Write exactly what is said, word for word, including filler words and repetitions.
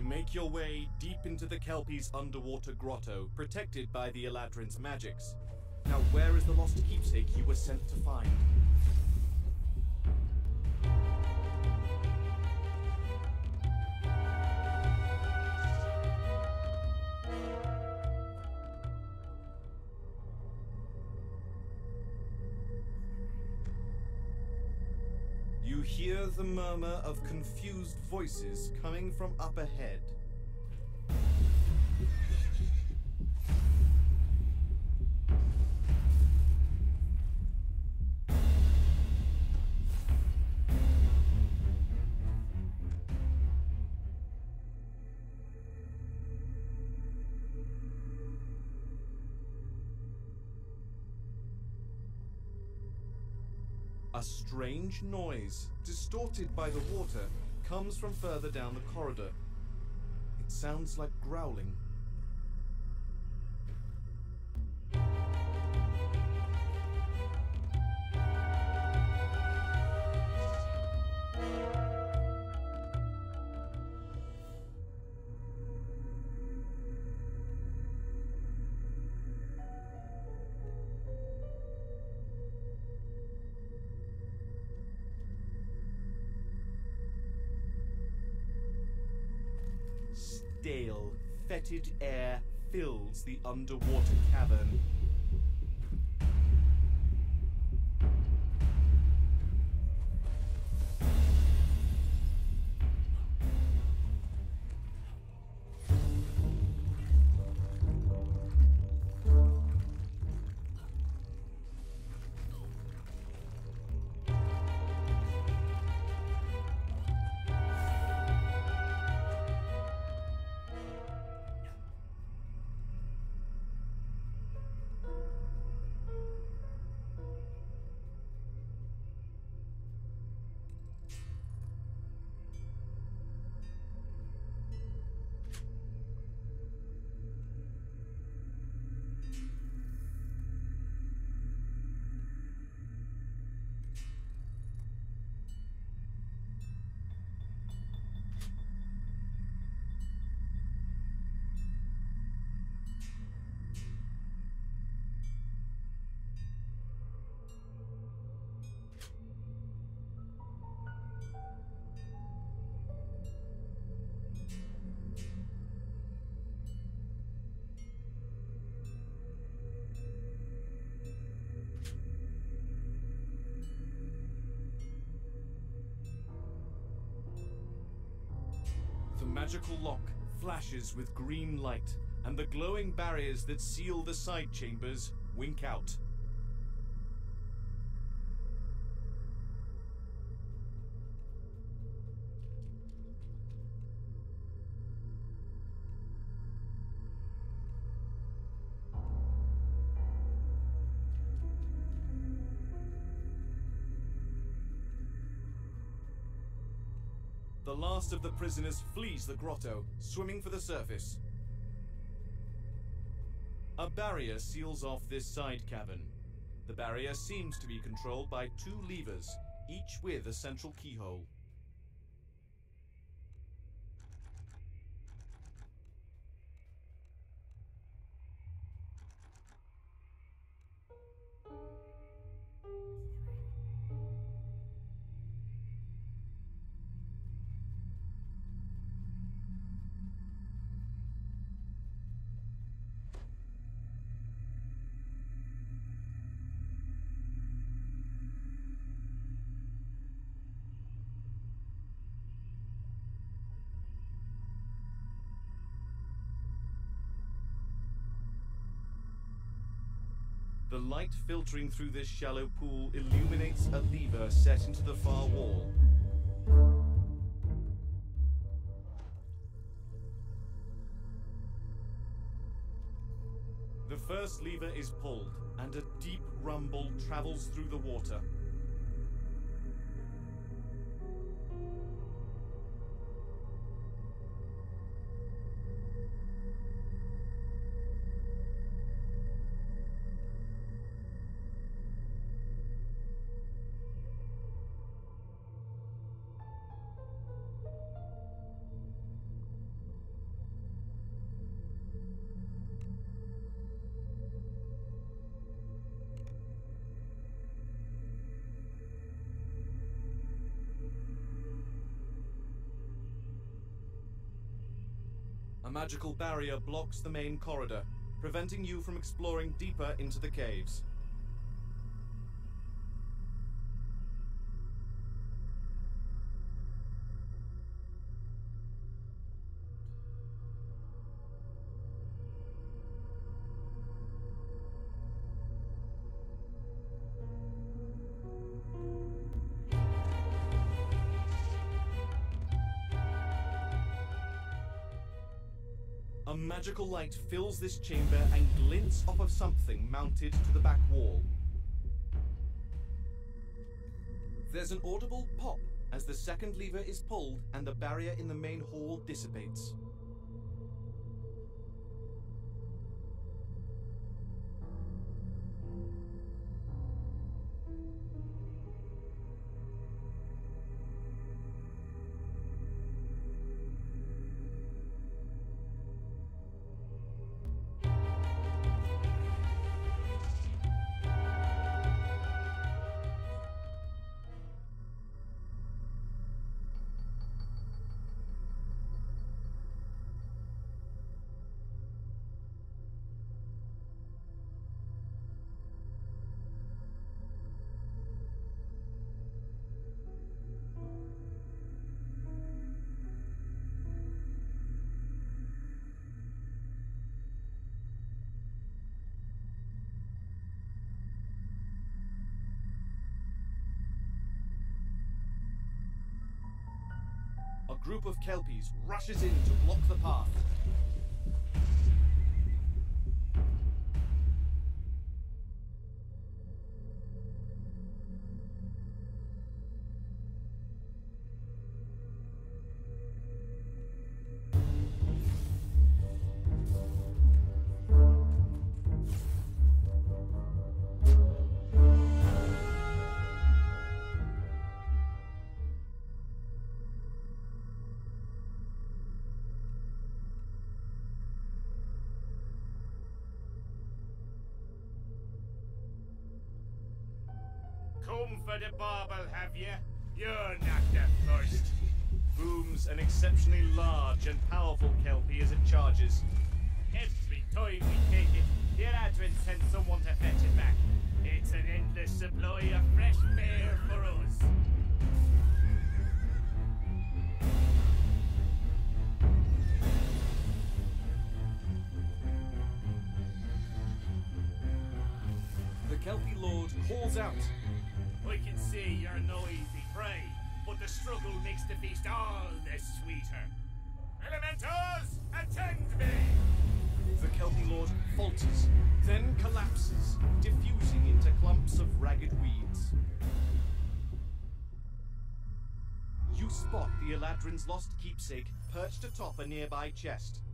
Make your way deep into the Kelpie's underwater grotto, protected by the Eladrin's magics. Now, where is the lost keepsake you were sent to find? You hear the murmur of confused voices coming from up ahead. A strange noise, distorted by the water, comes from further down the corridor. It sounds like growling. Stale, fetid air fills the underwater cavern. The magical lock flashes with green light, and the glowing barriers that seal the side chambers wink out. The last of the prisoners flees the grotto, swimming for the surface. A barrier seals off this side cavern. The barrier seems to be controlled by two levers, each with a central keyhole. The light filtering through this shallow pool illuminates a lever set into the far wall. The first lever is pulled, and a deep rumble travels through the water. A magical barrier blocks the main corridor, preventing you from exploring deeper into the caves. A magical light fills this chamber and glints off of something mounted to the back wall. There's an audible pop as the second lever is pulled and the barrier in the main hall dissipates. A group of Kelpies rushes in to block the path. Come for the bauble, have you? You're not the first. Booms an exceptionally large and powerful Kelpie as it charges. Every time we take it, the Eladrin sends someone to fetch it back. It's an endless supply of fresh fare for us. The Kelpie Lord calls out. I can see you're no easy prey, but the struggle makes the feast all the sweeter. Elementals, attend me! The Kelpie Lord falters, then collapses, diffusing into clumps of ragged weeds. You spot the Eladrin's lost keepsake perched atop a nearby chest.